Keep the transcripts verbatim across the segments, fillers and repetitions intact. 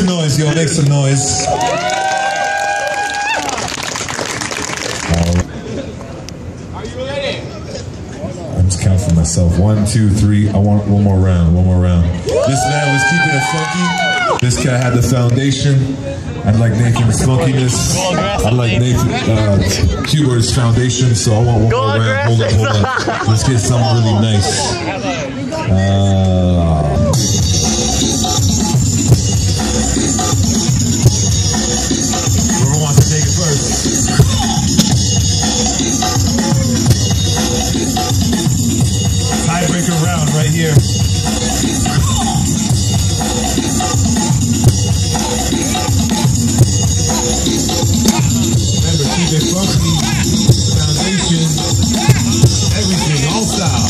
some noise, yo. Make some noise. Are you ready? I'm just counting for myself. One, two, three. I want one more round. One more round. This man was keeping it funky. This guy had the foundation. I like Nathan's funkiness. I like Nathan uh, Hubert's foundation. So I want one more round. Hold up, hold up. Let's get something really nice. Uh, Whoever wants to take it first. Tiebreaker round right here. Remember, keep it funky. Foundation. Everything, all style.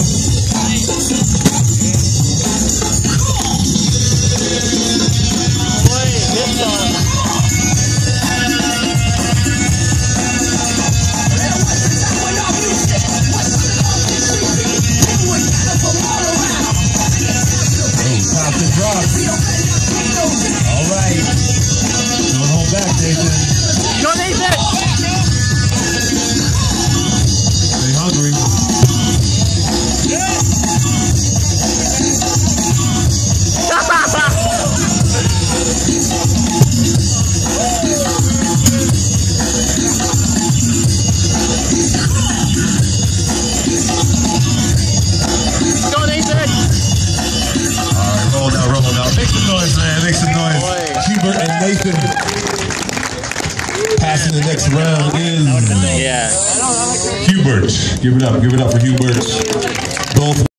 Hubert and Nathan. Passing the next round is yeah. Hubert. Give it up. Give it up for Hubert. Both.